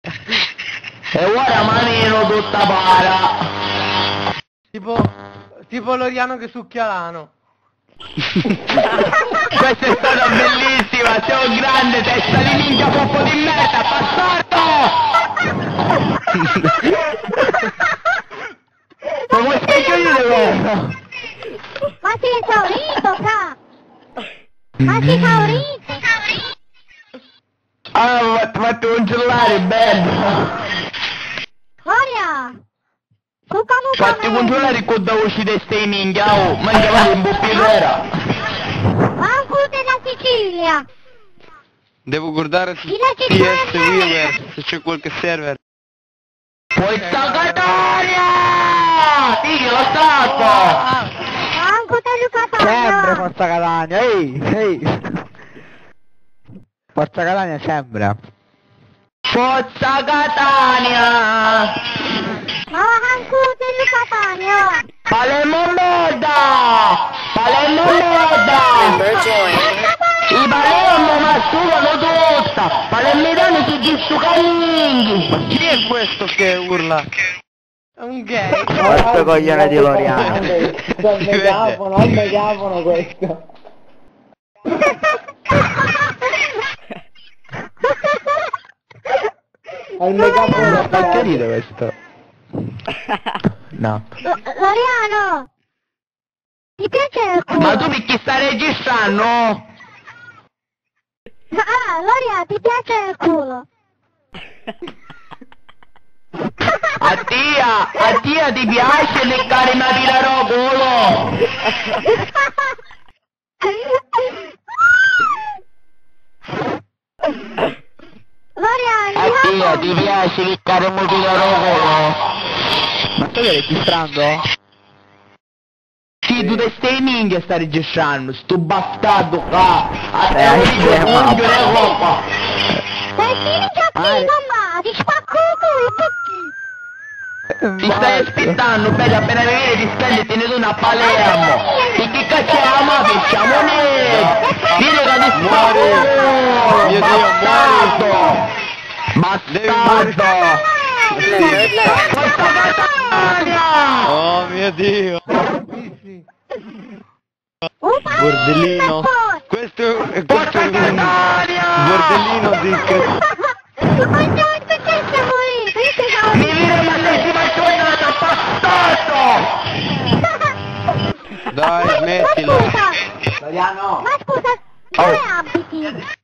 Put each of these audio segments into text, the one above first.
E ora manino tutta para. Tipo Loriano che succhia l'ano. Questa è stata bellissima, sei un grande testa di minchia poppo di merda, bastardo! Ma vuoi spiegare cosa? Ma sei esaurito, ca! Ma sei esaurito! Ah, fatti un cellulare, bello! Gloria! Fatti controllare con da voci di stai minchia, oh, mangiavate un po' più vera! Manco della Sicilia! Devo guardare su Chi la PS ci Weaver se c'è qualche server. Forza Catania! Sì, lo stacco! Manco della Sempre Catania! Forza Catania, ehi! Forza Catania sempre! Forza Catania! Ma manco della Catania! Palermo merda! Palermo merda! I Palermo masturbano tutta! Palermitani si distucano! Ma chi è questo che urla? È un gay! Questo coglione di Loriano. Si vede? al megafono questo! Al megafono! Perché ride questo? No. Loriano! Ti piace il culo? Ma tu perché stai registrando? Ah, Loria, ti piace il culo? A tia ti piace leccare una pila culo? Loria, A tia ti piace leccare una pila culo? Ma stai registrando? Sì, tu te stai minchia sta registrando, sto bastardo qua! A te Scema. un le coppa! Stai finito mamma, ti spacco il culo, tutti! Ti stai aspettando, bella, appena venire ti spendi te ne do una Palermo! E che cazzo è la mafia? Siamo neri! Dire che ti Muori! Mio Dio, Bastardo! Forza Catania! Oh mio Dio! Un Bordellino! Questo è un bordellino di... Ma non perché morire? Mi viene la settima giornata, bastardo! Dai, smettila! Ma scusa, dove abiti?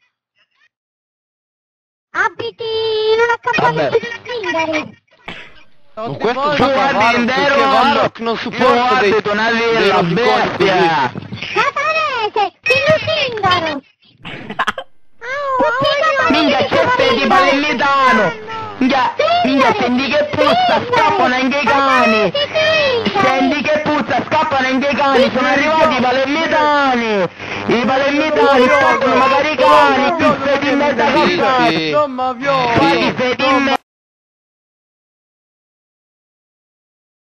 Abiti in una campagna di zingari. Ma questo Tu guardi in Varrock non supporta dei una villa, bestia! Catanese, dillo zingaro! Minchia, c'è di palermitano! Minchia, senti che puzza, scappano anche i cani! Senti che puzza, scappano anche i cani! Sono arrivati i palermitani! I palermitani scappano magari i cani! Pizza di merda! Sì. Non ma viola! Pizza di merda!